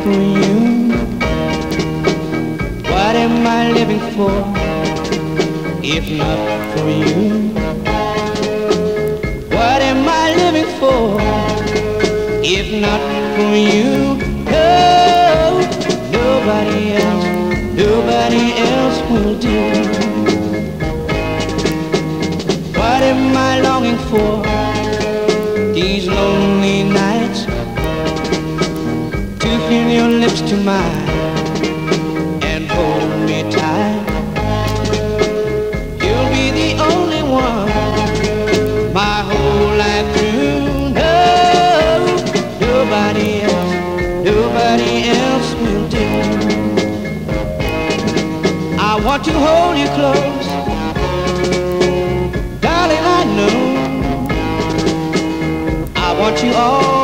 for you? What am I living for if not for you? What am I living for if not for you? No, nobody else will do. What am I longing for these lonely nights? To feel your lips to mine and hold me tight. You'll be the only one my whole life through. No, nobody else will do. I want to hold you close, darling, I know. I want you all